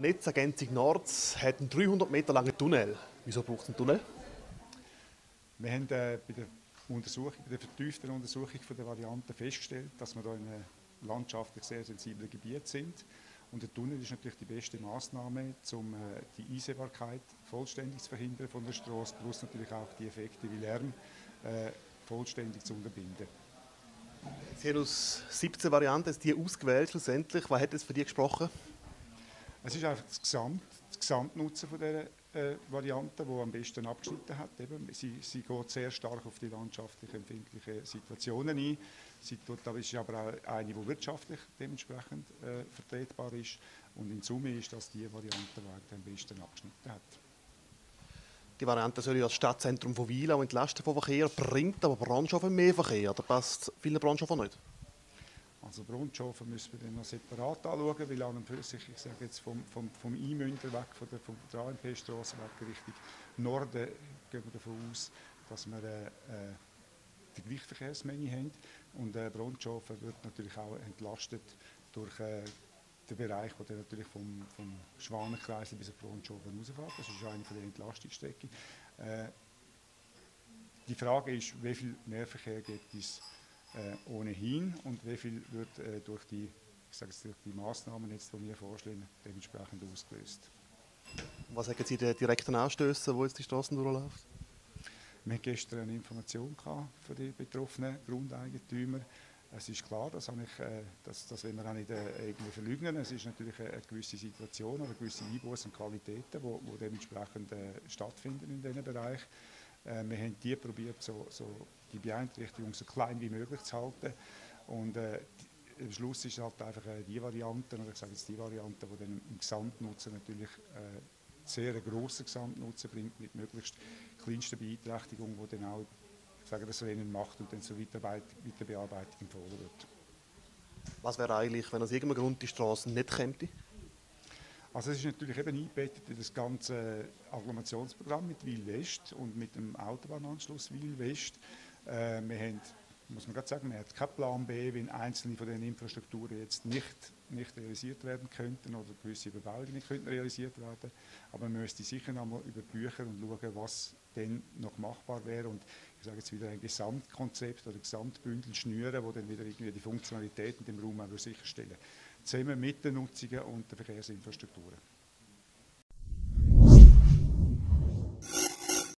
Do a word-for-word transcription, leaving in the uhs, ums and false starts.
Netzergänzung Nord hat einen dreihundert Meter langen Tunnel. Wieso braucht es einen Tunnel? Wir haben äh, bei der Untersuchung, bei der vertieften Untersuchung von der Varianten festgestellt, dass wir da in einem landschaftlich sehr sensiblen Gebiet sind. Und der Tunnel ist natürlich die beste Maßnahme, um äh, die Einsehbarkeit vollständig zu verhindern von der Straße, plus natürlich auch die Effekte wie Lärm äh, vollständig zu unterbinden. Sie haben aus siebzehn Varianten die ausgewählt schlussendlich. Was hat es für die gesprochen? Es ist einfach das, Gesamt, das Gesamtnutzen von dieser äh, Variante, die am besten abgeschnitten hat. Eben, sie, sie geht sehr stark auf die landschaftlich empfindlichen Situationen ein. Sie tut, aber ist aber auch eine, die wirtschaftlich dementsprechend äh, vertretbar ist. Und in Summe ist das die Variante, die am besten abgeschnitten hat. Die Variante soll ja das Stadtzentrum von Wil auch entlasten vom Verkehr, bringt aber Brandschaffen mehr Verkehr. Da passt vielen Brandschaffen nicht. Also Brandschaffen müssen wir dann noch separat anschauen, weil an und für sich, ich sage jetzt vom, vom, vom Einmünder weg, von der, von der A M P-Straße weg Richtung Norden, gehen wir davon aus, dass wir äh, äh, die gleiche Verkehrsmenge haben. Und äh, Brandschaffen wird natürlich auch entlastet durch äh, den Bereich, der natürlich vom, vom Schwanenkreisel bis auf Brandschaffen rausfährt. Das ist eine von den Entlastungsstrecken. Äh, die Frage ist, wie viel Mehrverkehr gibt es Äh, ohnehin und wie viel wird äh, durch, die, ich sage jetzt, durch die Massnahmen, jetzt, die wir vorschlagen, dementsprechend ausgelöst. Was sagen Sie den direkten Anstößen, wo jetzt die Straßen durchläuft? Wir hatten gestern eine Information von den betroffenen Grundeigentümern. Es ist klar, das, habe ich, äh, das, das wollen wir auch nicht äh, irgendwie verleugnen. Es ist natürlich eine, eine gewisse Situation oder gewisse Einbußen und Qualitäten, die dementsprechend äh, stattfinden in diesem Bereich. Äh, wir haben die probiert, so, so die Beeinträchtigung so klein wie möglich zu halten. Und äh, die, am Schluss ist halt einfach äh, die Variante, oder ich sage jetzt die Variante, die dann im Gesamtnutzen natürlich äh, sehr einen grossen Gesamtnutzen bringt, mit möglichst kleinster Beeinträchtigung, die dann auch, ich sage, das Rennen macht und dann zur Weiterbearbeitung empfohlen wird. Was wäre eigentlich, wenn aus irgendeinem Grund die Straße nicht käme? Also es ist natürlich eben eingebettet in das ganze Agglomerationsprogramm mit Wil West und mit dem Autobahnanschluss Wil West. Äh, wir haben, muss man gerade sagen, wir haben keinen Plan B, wenn einzelne von den Infrastrukturen jetzt nicht, nicht realisiert werden könnten oder gewisse Überbauungen nicht könnten realisiert werden. Aber man müsste sicher noch mal über Bücher und schauen, was dann noch machbar wäre. Und ich sage jetzt wieder ein Gesamtkonzept oder Gesamtbündel schnüren, wo dann wieder irgendwie die Funktionalitäten im Raum auch sicherstellen. Zusammen mit den Nutzungen und den Verkehrsinfrastrukturen.